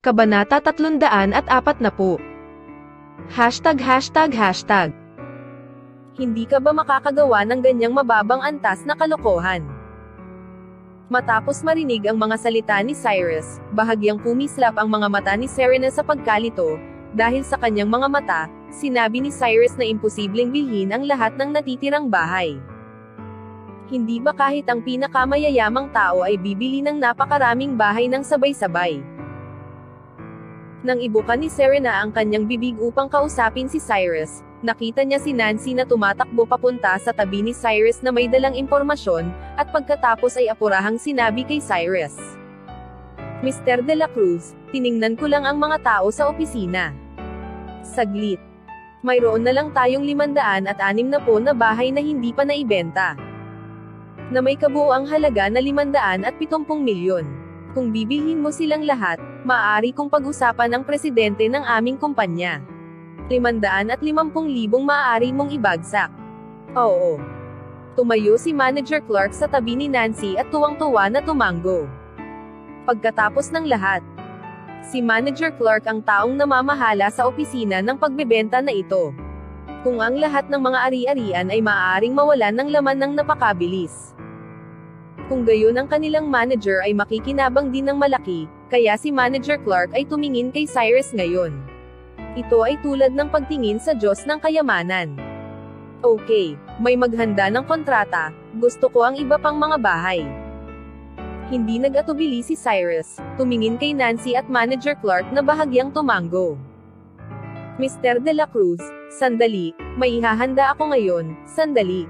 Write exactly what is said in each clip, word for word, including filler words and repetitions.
Kabanata tatlong daan at apat na po. Hashtag hashtag hashtag. Hindi ka ba makakagawa ng ganyang mababang antas na kalokohan? Matapos marinig ang mga salita ni Cyrus, bahagyang kumislap ang mga mata ni Serena sa pagkalito. Dahil sa kanyang mga mata, sinabi ni Cyrus na imposibleng bilhin ang lahat ng natitirang bahay. Hindi ba kahit ang pinakamayayamang tao ay bibili ng napakaraming bahay ng sabay-sabay? Nang ibuka ni Serena ang kanyang bibig upang kausapin si Cyrus, nakita niya si Nancy na tumatakbo papunta sa tabi ni Cyrus na may dalang impormasyon, at pagkatapos ay apurahang sinabi kay Cyrus, "Mister De La Cruz, tiningnan ko lang ang mga tao sa opisina. Saglit. Mayroon na lang tayong limandaan at anim na po na bahay na hindi pa naibenta. Na may kabuuang halaga na limandaan at pitumpung milyon. Kung bibilhin mo silang lahat, maaari kong pag-usapan ang presidente ng aming kumpanya. Limandaan at limampung libong maaari mong ibagsak." Oo. Tumayo si Manager Clark sa tabi ni Nancy at tuwang-tuwa na tumango. Pagkatapos ng lahat, si Manager Clark ang taong namamahala sa opisina ng pagbebenta na ito. Kung ang lahat ng mga ari-arian ay maaaring mawalan ng laman ng napakabilis. Kung gayon ang kanilang manager ay makikinabang din ng malaki, kaya si Manager Clark ay tumingin kay Cyrus ngayon. Ito ay tulad ng pagtingin sa Diyos ng kayamanan. Okay, may maghanda ng kontrata, gusto ko ang iba pang mga bahay. Hindi nag-atubili si Cyrus, tumingin kay Nancy at Manager Clark na bahagyang tumango. "Mister De La Cruz, sandali, may ihahanda ako ngayon, sandali."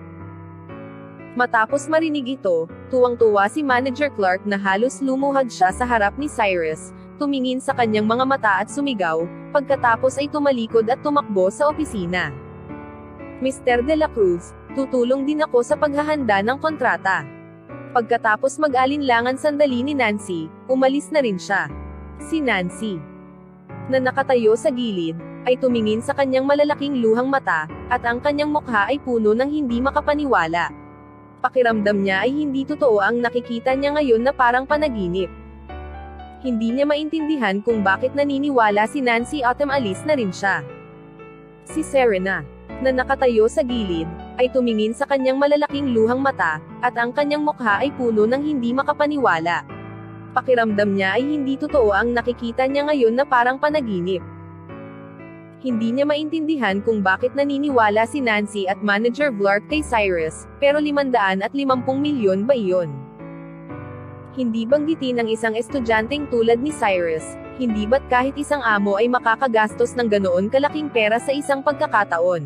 Matapos marinig ito, tuwang-tuwa si Manager Clark na halos lumuhad siya sa harap ni Cyrus, tumingin sa kanyang mga mata at sumigaw, pagkatapos ay tumalikod at tumakbo sa opisina. "Mister De La Cruz, tutulong din ako sa paghahanda ng kontrata." Pagkatapos mag-alinlangan sandali ni Nancy, umalis na rin siya. Si Nancy, na nakatayo sa gilid, ay tumingin sa kanyang malalaking luhang mata, at ang kanyang mukha ay puno ng hindi makapaniwala. Pakiramdam niya ay hindi totoo ang nakikita niya ngayon na parang panaginip. Hindi niya maintindihan kung bakit naniniwala si Nancy at umalis na rin siya. Si Serena, na nakatayo sa gilid, ay tumingin sa kanyang malalaking luhang mata, at ang kanyang mukha ay puno ng hindi makapaniwala. Pakiramdam niya ay hindi totoo ang nakikita niya ngayon na parang panaginip. Hindi niya maintindihan kung bakit naniniwala si Nancy at Manager Clark kay Cyrus, pero limandaan at limampung milyon ba iyon? Hindi banggitin ng isang estudyanteng tulad ni Cyrus, hindi ba't kahit isang amo ay makakagastos ng ganoon kalaking pera sa isang pagkakataon?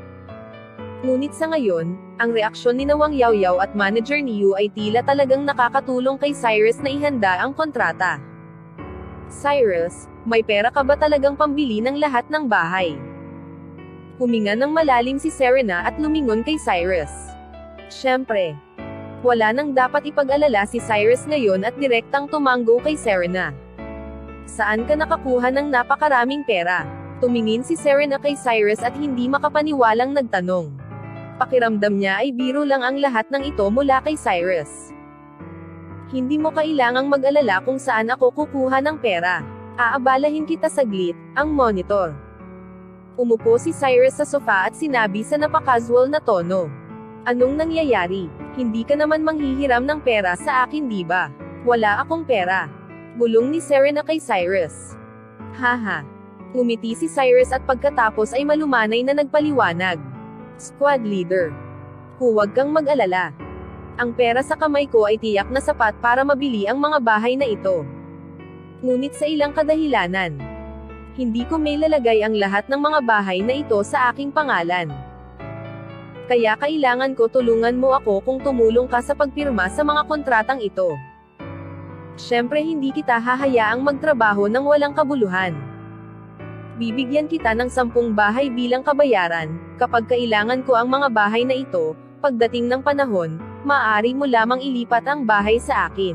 Ngunit sa ngayon, ang reaksyon ni Nawang Yaw-Yaw at Manager Niu ay tila talagang nakakatulong kay Cyrus na ihanda ang kontrata. "Cyrus, may pera ka ba talagang pambili ng lahat ng bahay?" Huminga ng malalim si Serena at lumingon kay Cyrus. Siyempre. Wala nang dapat ipag-alala si Cyrus ngayon at direktang tumango kay Serena. "Saan ka nakakuha ng napakaraming pera?" Tumingin si Serena kay Cyrus at hindi makapaniwalang nagtanong. Pakiramdam niya ay biro lang ang lahat ng ito mula kay Cyrus. "Hindi mo kailangang mag-alala kung saan ako kukuha ng pera. Aabalahin kita saglit," ang monitor. Umupo si Cyrus sa sofa at sinabi sa napaka-casual na tono. "Anong nangyayari? Hindi ka naman manghihiram ng pera sa akin, di ba?" "Wala akong pera." Bulong ni Serena kay Cyrus. "Haha." Ngumiti si Cyrus at pagkatapos ay malumanay na nagpaliwanag. "Squad leader. Huwag kang mag-alala. Ang pera sa kamay ko ay tiyak na sapat para mabili ang mga bahay na ito. Ngunit sa ilang kadahilanan, hindi ko may lalagay ang lahat ng mga bahay na ito sa aking pangalan. Kaya kailangan ko tulungan mo ako kung tumulong ka sa pagpirma sa mga kontratang ito. Siyempre hindi kita hahayaang magtrabaho ng walang kabuluhan. Bibigyan kita ng sampung bahay bilang kabayaran, kapag kailangan ko ang mga bahay na ito, pagdating ng panahon, maaari mo lamang ilipat ang bahay sa akin.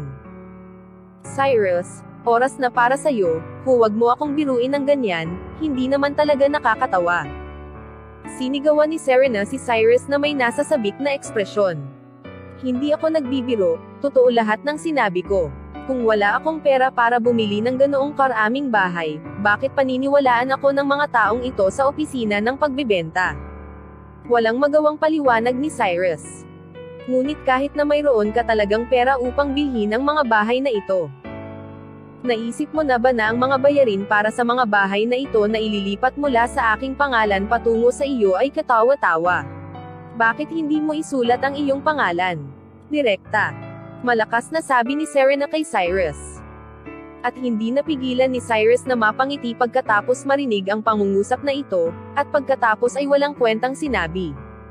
Cyrus, oras na para sa'yo, huwag mo akong biruin ng ganyan, hindi naman talaga nakakatawa." Sinigawan ni Serena si Cyrus na may nasasabik na ekspresyon. "Hindi ako nagbibiro, totoo lahat ng sinabi ko. Kung wala akong pera para bumili ng ganoong karaming bahay, bakit paniniwalaan ako ng mga taong ito sa opisina ng pagbebenta? Walang magawang paliwanag ni Cyrus. Ngunit kahit na mayroon ka talagang pera upang bilhin ang mga bahay na ito, naisip mo na ba na ang mga bayarin para sa mga bahay na ito na ililipat mula sa aking pangalan patungo sa iyo ay katawa-tawa? Bakit hindi mo isulat ang iyong pangalan? Direkta. Malakas na sabi ni Serena kay Cyrus. At hindi napigilan ni Cyrus na mapangiti pagkatapos marinig ang pangungusap na ito, at pagkatapos ay walang kwentang sinabi.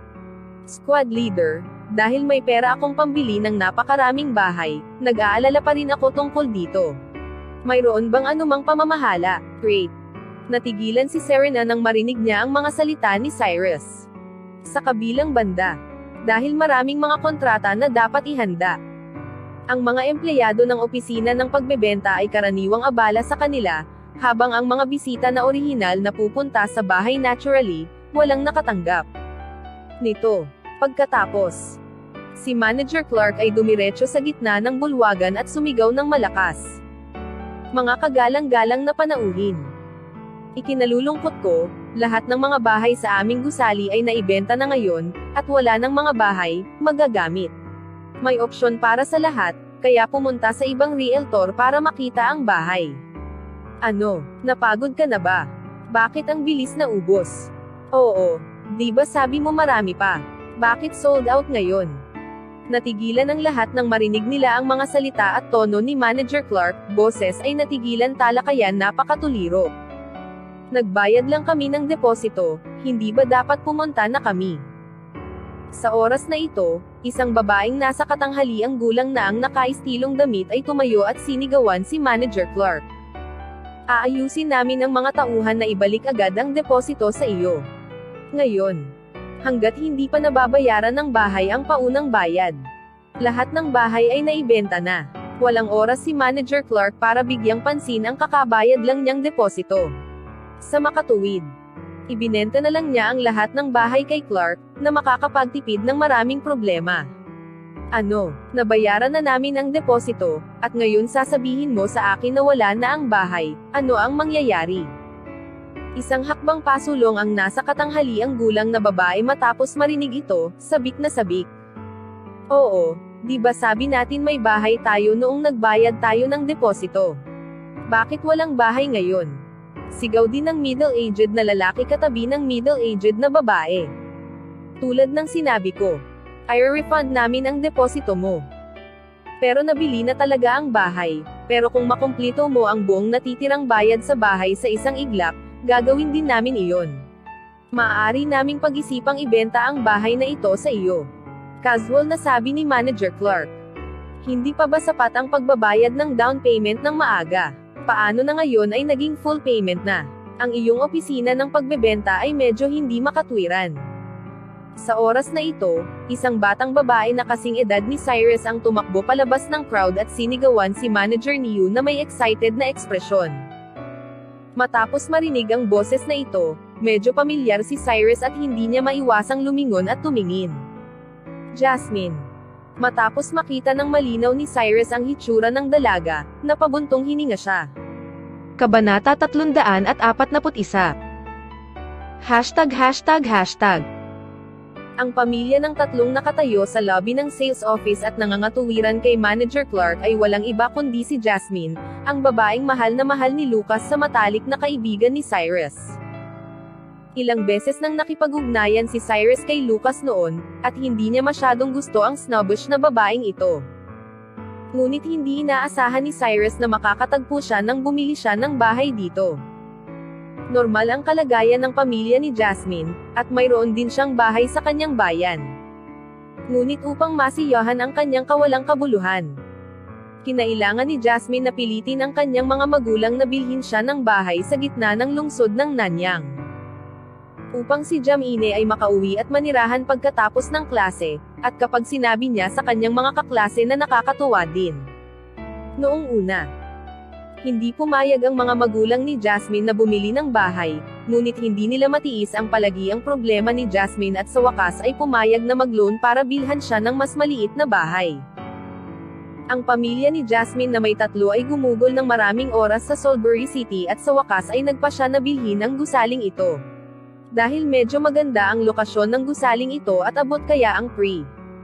Squad leader, dahil may pera akong pambili ng napakaraming bahay, nag-aalala pa rin ako tungkol dito. Mayroon bang anumang pamamahala? Great. Natigilan si Serena nang marinig niya ang mga salita ni Cyrus. Sa kabilang banda, dahil maraming mga kontrata na dapat ihanda, ang mga empleyado ng opisina ng pagbebenta ay karaniwang abala sa kanila, habang ang mga bisita na orihinal na pupunta sa bahay naturally, walang nakatanggap nito. Pagkatapos, si Manager Clark ay dumiretso sa gitna ng bulwagan at sumigaw ng malakas. Mga kagalang-galang na panauhin. Ikinalulungkot ko, lahat ng mga bahay sa aming gusali ay naibenta na ngayon, at wala ng mga bahay magagamit. May opsyon para sa lahat, kaya pumunta sa ibang realtor para makita ang bahay. Ano, napagod ka na ba? Bakit ang bilis na ubos? Oo, di ba sabi mo marami pa? Bakit sold out ngayon? Natigilan ang lahat nang marinig nila ang mga salita at tono ni Manager Clark, boses ay natigilan talakayan napakatuliro. Nagbayad lang kami ng deposito, hindi ba dapat pumunta na kami? Sa oras na ito, isang babaeng nasa katanghaliang gulang na ang nakaistilong damit ay tumayo at sinigawan si Manager Clark. Aayusin namin ang mga tauhan na ibalik agad ang deposito sa iyo. Ngayon, hanggat hindi pa nababayaran ng bahay ang paunang bayad, lahat ng bahay ay naibenta na. Walang oras si Manager Clark para bigyang pansin ang kakabayad lang niyang deposito. Sa makatuwid, ibinenta na lang niya ang lahat ng bahay kay Clark, na makakapagtipid ng maraming problema. Ano, nabayaran na namin ang deposito, at ngayon sasabihin mo sa akin na wala na ang bahay, ano ang mangyayari? Isang hakbang pasulong ang nasa katanghaliang gulang na babae matapos marinig ito, sabik na sabik. Oo, di ba sabi natin may bahay tayo noong nagbayad tayo ng deposito? Bakit walang bahay ngayon? Sigaw din ng middle-aged na lalaki katabi ng middle-aged na babae. Tulad ng sinabi ko, ay refund namin ang deposito mo. Pero nabili na talaga ang bahay, pero kung makumplito mo ang buong natitirang bayad sa bahay sa isang iglap, gagawin din namin iyon. Maaari naming pag-isipang ibenta ang bahay na ito sa iyo. Casual na sabi ni Manager Clark. Hindi pa ba sapat ang pagbabayad ng down payment ng maaga? Paano na ngayon ay naging full payment na? Ang iyong opisina ng pagbebenta ay medyo hindi makatwiran. Sa oras na ito, isang batang babae na kasing edad ni Cyrus ang tumakbo palabas ng crowd at sinigawan si Manager Niu na may excited na ekspresyon. Matapos marinig ang boses na ito, medyo pamilyar si Cyrus at hindi niya maiwasang lumingon at tumingin. Jasmine. Matapos makita ng malinaw ni Cyrus ang hitsura ng dalaga, napabuntong hininga siya. Kabanata tatlong daan at apat na put isa. Hashtag hashtag hashtag. Ang pamilya ng tatlong nakatayo sa lobby ng sales office at nangangatuwiran kay Manager Clark ay walang iba kundi si Jasmine, ang babaeng mahal na mahal ni Lucas sa matalik na kaibigan ni Cyrus. Ilang beses nang nakipag-ugnayan si Cyrus kay Lucas noon, at hindi niya masyadong gusto ang snobbish na babaeng ito. Ngunit hindi inaasahan ni Cyrus na makakatagpo siya nang bumili siya ng bahay dito. Normal ang kalagayan ng pamilya ni Jasmine, at mayroon din siyang bahay sa kanyang bayan. Ngunit upang masiyahan ang kanyang kawalang kabuluhan, kinailangan ni Jasmine na pilitin ang kanyang mga magulang na bilhin siya ng bahay sa gitna ng lungsod ng Nanyang. Upang si Jamine ay makauwi at manirahan pagkatapos ng klase, at kapag sinabi niya sa kanyang mga kaklase na nakakatuwa din. Noong una, hindi pumayag ang mga magulang ni Jasmine na bumili ng bahay, ngunit hindi nila matiis ang palagiang problema ni Jasmine at sa wakas ay pumayag na mag-loan para bilhan siya ng mas maliit na bahay. Ang pamilya ni Jasmine na may tatlo ay gumugol ng maraming oras sa Salisbury City at sa wakas ay nagpasya na bilhin ang gusaling ito. Dahil medyo maganda ang lokasyon ng gusaling ito at abot kaya ang pre.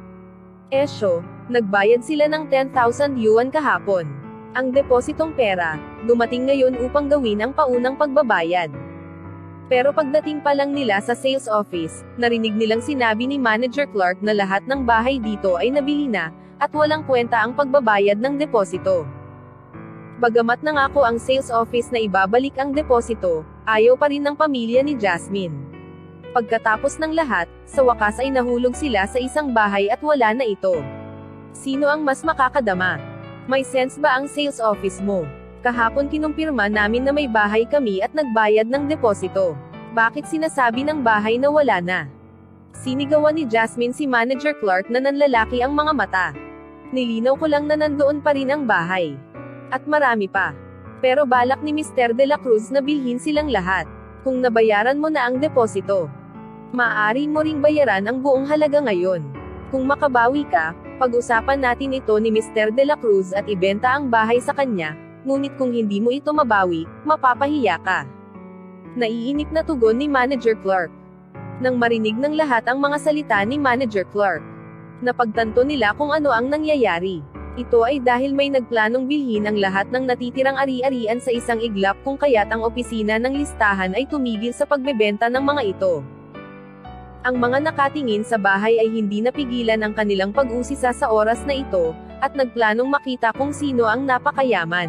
Esyo, nagbayad sila ng ten thousand yuan kahapon. Ang depositong pera, dumating ngayon upang gawin ang paunang pagbabayad. Pero pagdating pa lang nila sa sales office, narinig nilang sinabi ni Manager Clark na lahat ng bahay dito ay nabili na, at walang kwenta ang pagbabayad ng deposito. Bagamat nangako ang sales office na ibabalik ang deposito, ayaw pa rin ng pamilya ni Jasmine. Pagkatapos ng lahat, sa wakas ay nahulog sila sa isang bahay at wala na ito. Sino ang mas makakadama? May sense ba ang sales office mo? Kahapon kinumpirma namin na may bahay kami at nagbayad ng deposito. Bakit sinasabi ng bahay na wala na? Sinigawan ni Jasmine si Manager Clark na nanlalaki ang mga mata. Nilinaw ko lang na nandoon pa rin ang bahay. At marami pa. Pero balak ni Mister De La Cruz na bilhin silang lahat. Kung nabayaran mo na ang deposito, maaari mo ring bayaran ang buong halaga ngayon. Kung makabawi ka, pag-usapan natin ito ni Mister De La Cruz at ibenta ang bahay sa kanya, ngunit kung hindi mo ito mabawi, mapapahiya ka. Naiinip na tugon ni Manager Clark. Nang marinig ng lahat ang mga salita ni Manager Clark, napagtanto nila kung ano ang nangyayari. Ito ay dahil may nagplanong bilhin ang lahat ng natitirang ari-arian sa isang iglap kung kaya't ang opisina ng listahan ay tumigil sa pagbebenta ng mga ito. Ang mga nakatingin sa bahay ay hindi napigilan ang kanilang pag-usisa sa oras na ito, at nagplanong makita kung sino ang napakayaman.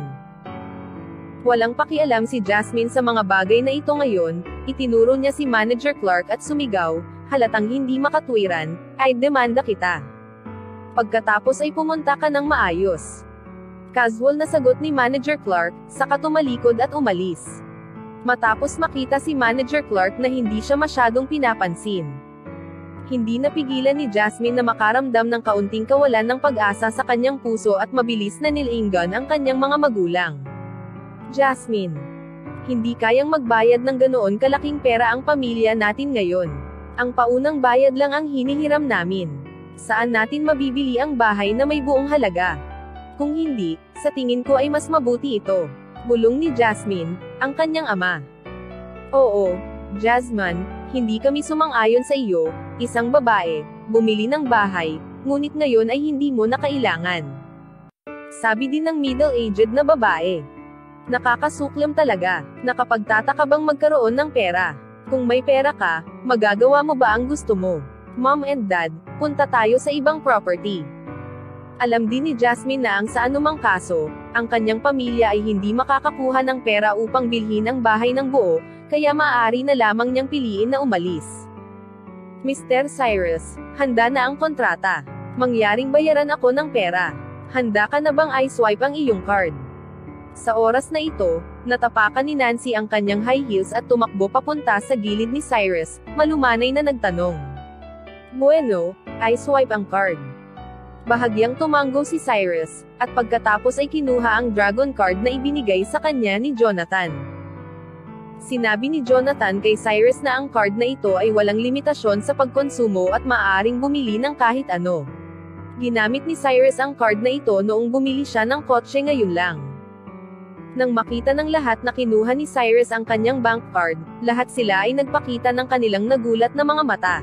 Walang pakialam si Jasmine sa mga bagay na ito ngayon, itinuro niya si Manager Clark at sumigaw, halatang hindi makatwiran, ay demanda kita. Pagkatapos ay pumunta ka ng maayos. Casual na sagot ni Manager Clark, saka tumalikod at umalis. Matapos makita si Manager Clark na hindi siya masyadong pinapansin. Hindi napigilan ni Jasmine na makaramdam ng kaunting kawalan ng pag-asa sa kanyang puso at mabilis na nilinggan ang kanyang mga magulang. Jasmine, hindi kayang magbayad ng ganoon kalaking pera ang pamilya natin ngayon. Ang paunang bayad lang ang hinihiram namin. Saan natin mabibili ang bahay na may buong halaga? Kung hindi, sa tingin ko ay mas mabuti ito. Bulong ni Jasmine, ang kanyang ama. Oo, Jasmine, hindi kami sumang-ayon sa iyo, isang babae, bumili ng bahay, ngunit ngayon ay hindi mo na kailangan. Sabi din ng middle-aged na babae. Nakakasuklam talaga, nakapagtataka bang magkaroon ng pera? Kung may pera ka, magagawa mo ba ang gusto mo? Mom and Dad, punta tayo sa ibang property. Alam din ni Jasmine na ang sa anumang kaso, ang kanyang pamilya ay hindi makakakuha ng pera upang bilhin ang bahay ng buo, kaya maaari na lamang niyang piliin na umalis. Mister Cyrus, handa na ang kontrata. Mangyaring bayaran ako ng pera. Handa ka na bang i-swipe ang iyong card? Sa oras na ito, natapakan ni Nancy ang kanyang high heels at tumakbo papunta sa gilid ni Cyrus, malumanay na nagtanong. Bueno, i-swipe ang card. Bahagyang tumango si Cyrus, at pagkatapos ay kinuha ang dragon card na ibinigay sa kanya ni Jonathan. Sinabi ni Jonathan kay Cyrus na ang card na ito ay walang limitasyon sa pagkonsumo at maaaring bumili ng kahit ano. Ginamit ni Cyrus ang card na ito noong bumili siya ng kotse ngayon lang. Nang makita ng lahat na kinuha ni Cyrus ang kanyang bank card, lahat sila ay nagpakita ng kanilang nagulat na mga mata.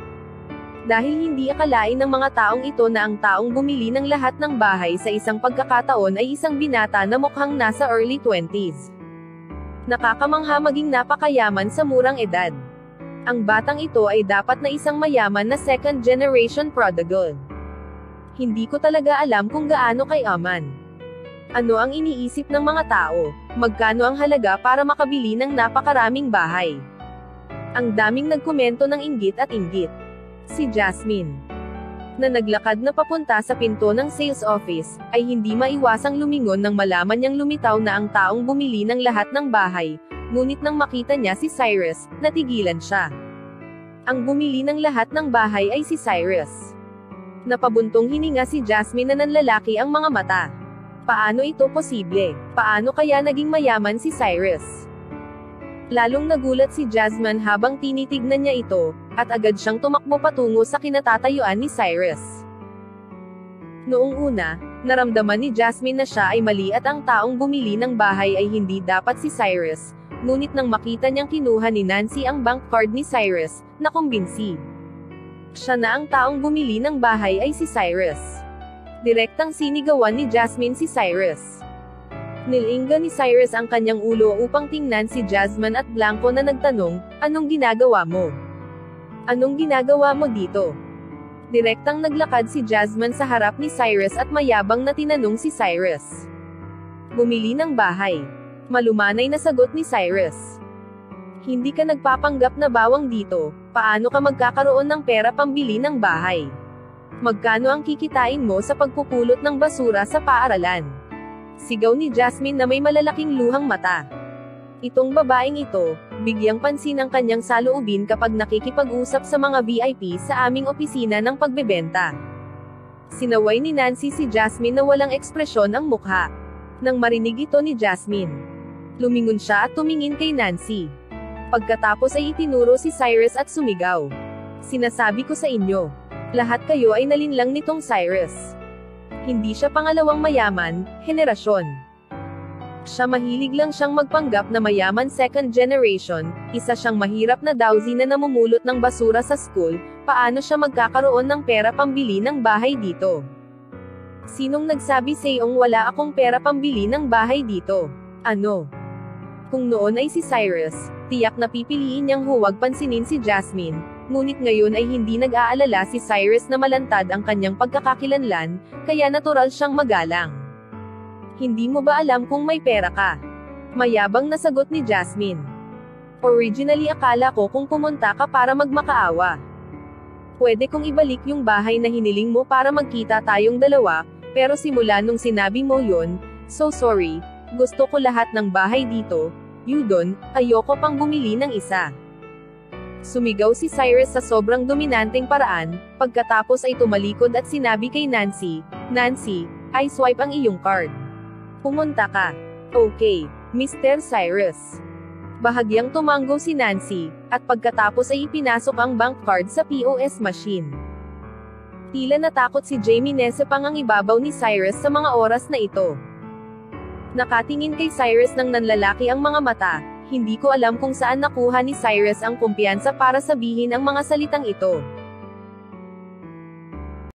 Dahil hindi akalain ng mga taong ito na ang taong bumili ng lahat ng bahay sa isang pagkakataon ay isang binata na mukhang nasa early twenties. Nakakamangha maging napakayaman sa murang edad. Ang batang ito ay dapat na isang mayaman na second generation prodigal. Hindi ko talaga alam kung gaano kayaman. Ano ang iniisip ng mga tao? Magkano ang halaga para makabili ng napakaraming bahay? Ang daming nagkomento ng inggit at inggit. Si Jasmine, na naglakad na papunta sa pinto ng sales office, ay hindi maiwasang lumingon nang malaman niyang lumitaw na ang taong bumili ng lahat ng bahay, ngunit nang makita niya si Cyrus, natigilan siya. Ang bumili ng lahat ng bahay ay si Cyrus. Napabuntong hininga si Jasmine na nanlalaki ang mga mata. Paano ito posible? Paano kaya naging mayaman si Cyrus? Lalong nagulat si Jasmine habang tinitignan niya ito, at agad siyang tumakbo patungo sa kinatatayuan ni Cyrus. Noong una, Naramdaman ni Jasmine na siya ay mali at ang taong bumili ng bahay ay hindi dapat si Cyrus, ngunit nang makita niyang kinuha ni Nancy ang bank card ni Cyrus, nakumbinsi. Siya na ang taong bumili ng bahay ay si Cyrus. Direktang sinigawan ni Jasmine si Cyrus. Nilinga ni Cyrus ang kanyang ulo upang tingnan si Jasmine at Blanco na nagtanong, "Anong ginagawa mo? Anong ginagawa mo dito?" Direktang naglakad si Jasmine sa harap ni Cyrus at mayabang na tinanong si Cyrus. "Bumili ng bahay." Malumanay na sagot ni Cyrus. "Hindi ka nagpapanggap na bawang dito, paano ka magkakaroon ng pera pambili ng bahay? Magkano ang kikitain mo sa pagpupulot ng basura sa paaralan?" Sigaw ni Jasmine na may malalaking luhang mata. Itong babaeng ito, bigyang pansin ang kanyang saloobin kapag nakikipag-usap sa mga V I P sa aming opisina ng pagbebenta. Sinaway ni Nancy si Jasmine na walang ekspresyon ang mukha. Nang marinig ito ni Jasmine, lumingon siya at tumingin kay Nancy. Pagkatapos ay itinuro si Cyrus at sumigaw. "Sinasabi ko sa inyo, lahat kayo ay nalinlang nitong Cyrus. Hindi siya pangalawang mayaman, henerasyon. Siya mahilig lang siyang magpanggap na mayaman second generation, isa siyang mahirap na dowsy na namumulot ng basura sa school, paano siya magkakaroon ng pera pambili ng bahay dito? Sinong nagsabi sa'yong wala akong pera pambili ng bahay dito? Ano?" Kung noon ay si Cyrus, tiyak na pipiliin niyang huwag pansinin si Jasmine, ngunit ngayon ay hindi nag-aalala si Cyrus na malantad ang kanyang pagkakakilanlan, kaya natural siyang magalang. "Hindi mo ba alam kung may pera ka?" Mayabang na sagot ni Jasmine. "Originally akala ko kung pumunta ka para magmakaawa. Pwede kong ibalik yung bahay na hiniling mo para magkita tayong dalawa, pero simula nung sinabi mo yon, so sorry, gusto ko lahat ng bahay dito, Yudon, ayoko pang bumili ng isa." Sumigaw si Cyrus sa sobrang dominanteng paraan, pagkatapos ay tumalikod at sinabi kay Nancy, "Nancy, I swipe ang iyong card. Pumunta ka." "Okay, Mister Cyrus." Bahagyang tumango si Nancy, at pagkatapos ay ipinasok ang bank card sa P O S machine. Tila natakot si Jamie Nesepang ang ibabaw ni Cyrus sa mga oras na ito. Nakatingin kay Cyrus ng nanlalaki ang mga mata. Hindi ko alam kung saan nakuha ni Cyrus ang kumpiyansa para sabihin ang mga salitang ito.